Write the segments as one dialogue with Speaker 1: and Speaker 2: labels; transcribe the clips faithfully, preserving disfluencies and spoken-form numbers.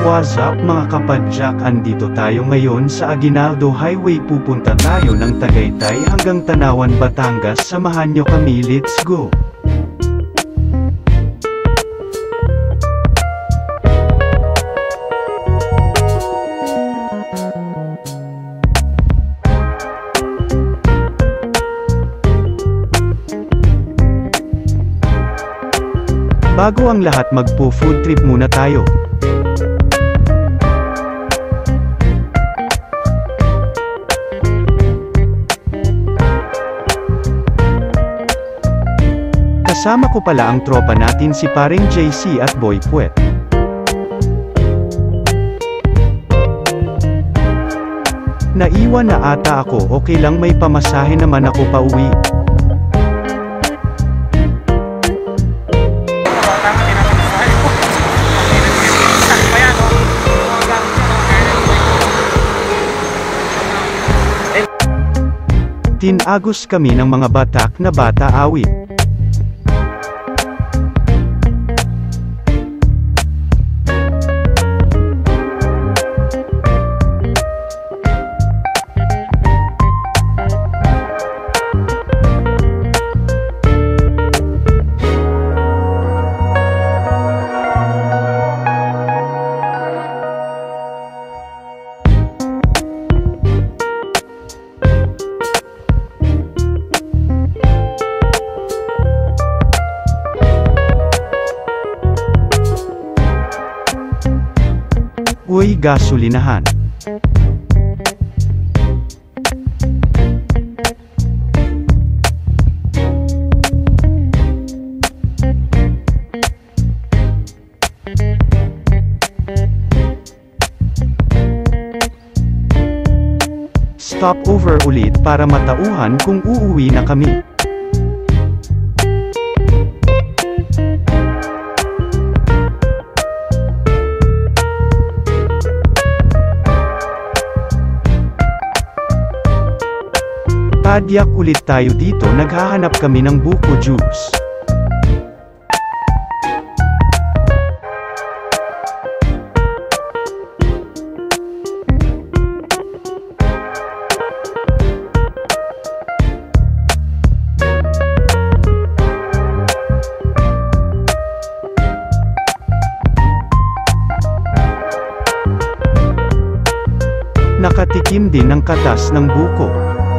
Speaker 1: What's up mga kapadyak, andito tayo ngayon sa Aguinaldo Highway, pupunta tayo ng Tagaytay hanggang Tanawan, Batangas. Samahan nyo kami, let's go! Bago ang lahat, magpo-food trip muna tayo. Kasama ko pala ang tropa natin, si paring J C at Boy Puwet. Naiwan na ata ako, okay lang, may pamasahe naman ako pauwi. Tinagos kami ng mga batak na bata awit. Uy, gasolinahan. Stop over ulit para matauhan kung uuwi na kami. Padyak ulit tayo dito, naghahanap kami ng buko juice. Nakatikim din ng katas ng buko.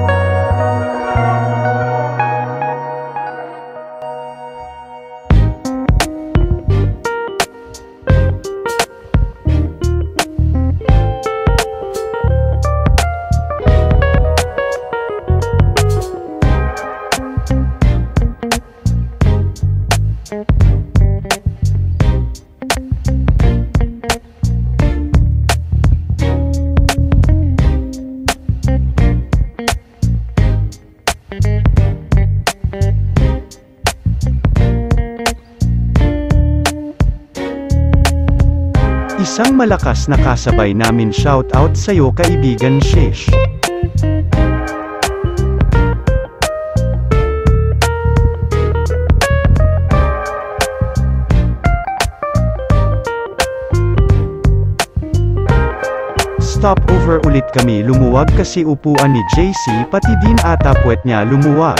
Speaker 1: Isang malakas na kasabay namin, shout out sa'yo kaibigan Shesh. Stop over ulit kami, lumuwag kasi upuan ni J C, pati din ata puwet niya lumuwag.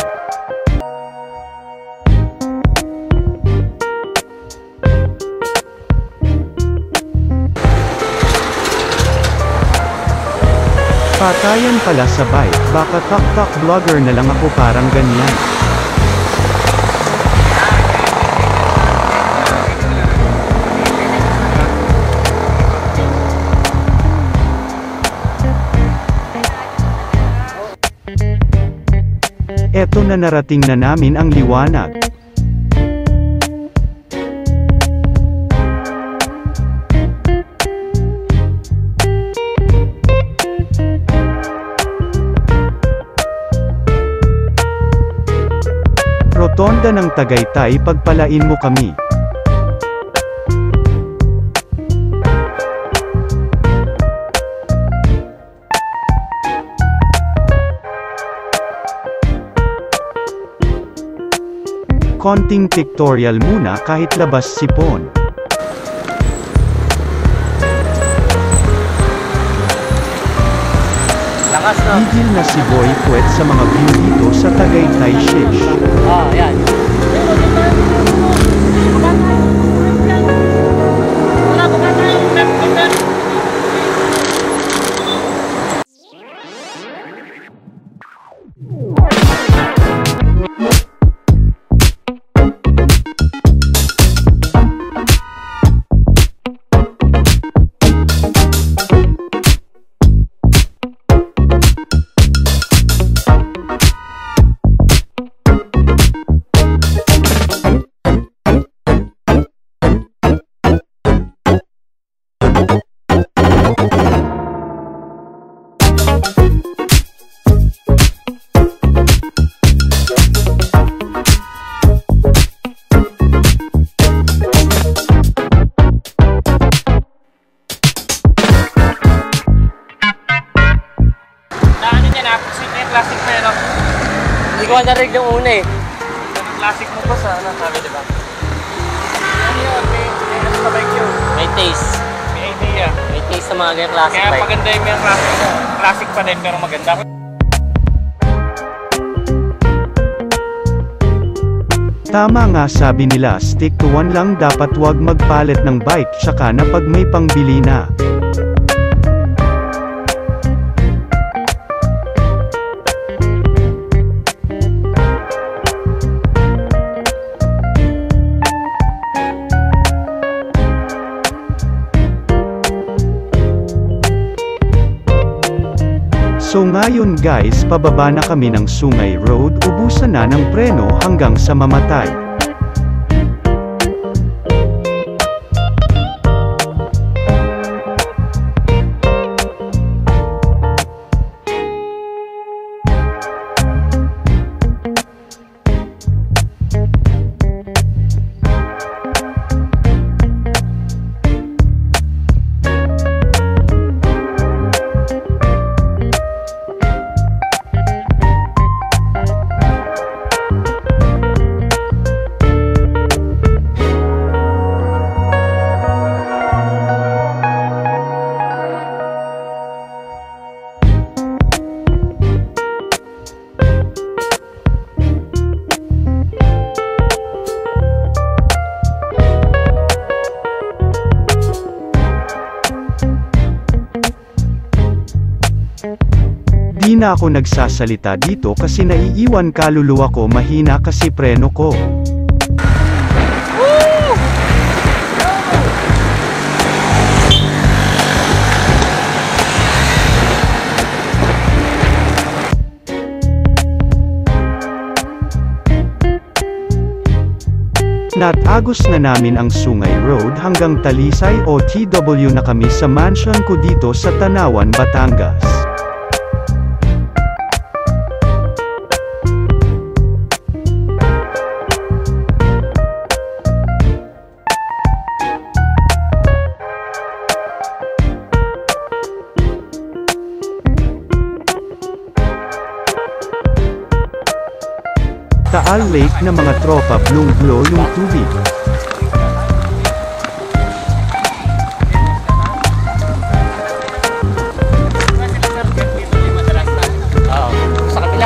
Speaker 1: Patayan pala sa bike, baka tak-tak vlogger na lang ako, parang ganyan. Eto na, narating na namin ang liwanag. Rotonda ng Tagaytay, pagpalain mo kami. Konting pictorial muna kahit labas sipon.
Speaker 2: Lakas, no?
Speaker 1: Higil na si Boy Puwet sa mga view dito sa Tagaytay Shish.
Speaker 2: Ah, yan.
Speaker 3: Classic na yun, no?
Speaker 2: Hindi ko narinig yung una eh.
Speaker 3: Yung classic mo ba sa ano, sabi, diba? Ano yun? May, may ano sa bike yun?
Speaker 2: May taste.
Speaker 3: May idea.
Speaker 2: May taste sa mga ganyan classic
Speaker 3: Kaya
Speaker 2: bike.
Speaker 3: maganda yung may classic. Classic pa din, pero maganda.
Speaker 1: Tama nga sabi nila, stick to one lang, dapat wag magpalit ng bike tsaka na pag may pangbili na. So ngayon guys, pababa na kami ng Sungay Road, ubusan na ng preno hanggang sa mamatay. Di na ako nagsasalita dito kasi naiiwan kaluluwa ko, mahina kasi preno ko. Natagos na namin ang Sungay Road hanggang Talisay, O T W na kami sa mansion ko dito sa Tanawan, Batangas. Taal Lake na mga tropa, blue glow yung tubig.
Speaker 2: Oo, sa kabila.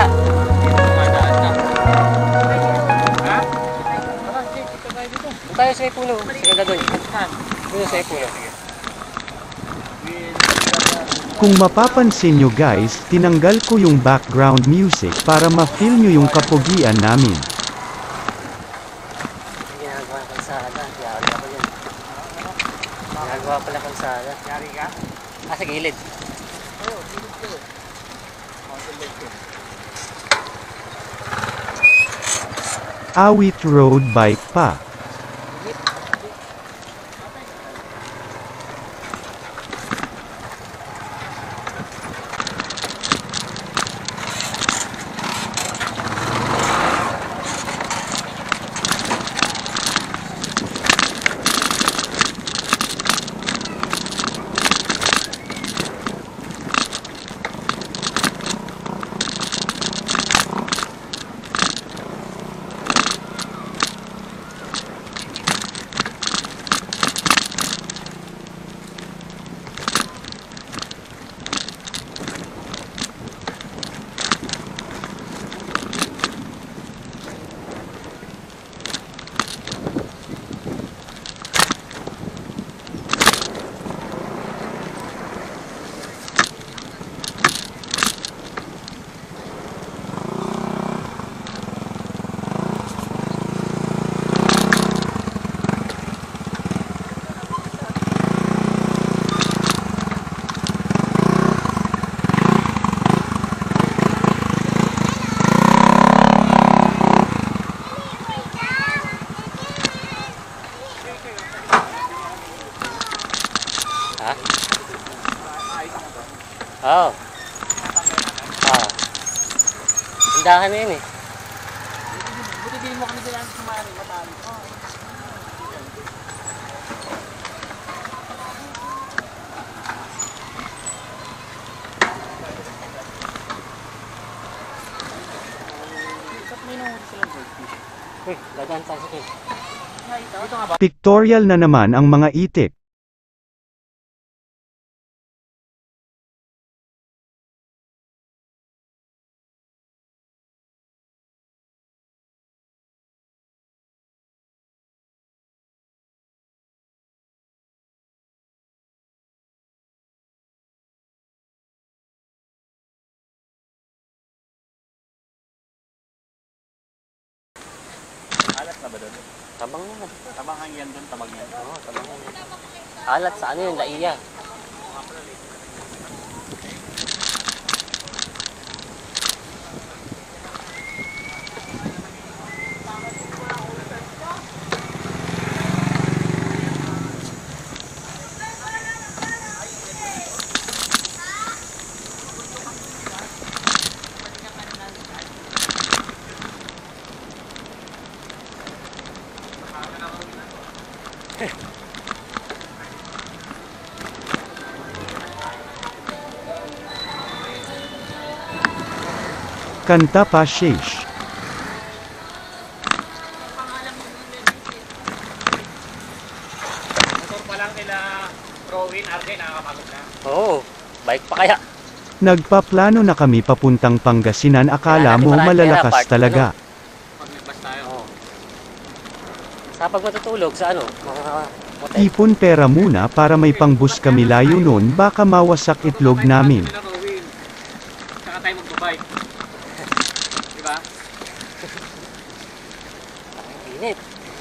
Speaker 2: Doon tayo sa may puno. Sige na doon. Doon sa may puno.
Speaker 1: Kung mapapansin nyo guys, tinanggal ko yung background music para ma-feel nyo yung kapugian namin.
Speaker 2: Ginagawa ng kalsada. Yari ako yan. Ginagawa pala kalsada.
Speaker 3: Yari ka?
Speaker 2: Ah, sa gilid.
Speaker 3: Oo, gilid ko. Mountain bike ko.
Speaker 1: Awit Road Bike Path.
Speaker 2: Tindahan na yun eh.
Speaker 3: Buti din mo kami sila sumari, matali. Oh. May nahuli silang goldfish.
Speaker 2: Uy, dagaan tayo sa kin.
Speaker 3: Dito nga ba?
Speaker 1: Pictorial na naman ang mga itik.
Speaker 3: Alat na ba doon?
Speaker 2: Tabang na.
Speaker 3: Tabang hangyan doon, tabang yan.
Speaker 2: Oo, tabang na. Alat sa ano yun, laiya.
Speaker 1: Kanta pa Sheesh.
Speaker 3: Motor pa lang nila Rowin, Arden, nakakapagod na.
Speaker 2: Oo, bike pa kaya.
Speaker 1: Nagpaplano na kami papuntang Pangasinan, akala mo malalakas talaga.
Speaker 3: Pag nagbas tayo.
Speaker 2: Oo. Sa pag matutulog, sa ano, mga motel.
Speaker 1: Ipon pera muna para may pangbus kami layo nun, baka mawasak itlog namin.
Speaker 3: Nila Rowin. Saka tayo mag-bike. Diba?
Speaker 2: Init.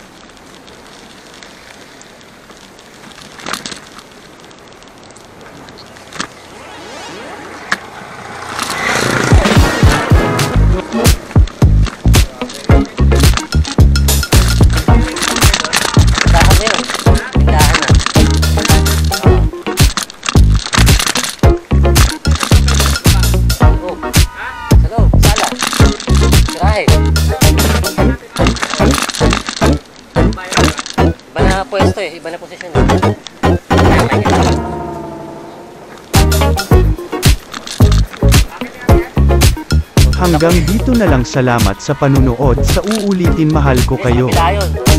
Speaker 2: Tindahan na yun. Tindahan na. Oo. Sa loob, sala. Tirahe. Iba na pwesto eh, iba na posisyon eh.
Speaker 1: Hanggang dito na lang, salamat sa panunood, sa uulitin, mahal ko kayo.
Speaker 2: Sa kabila yun.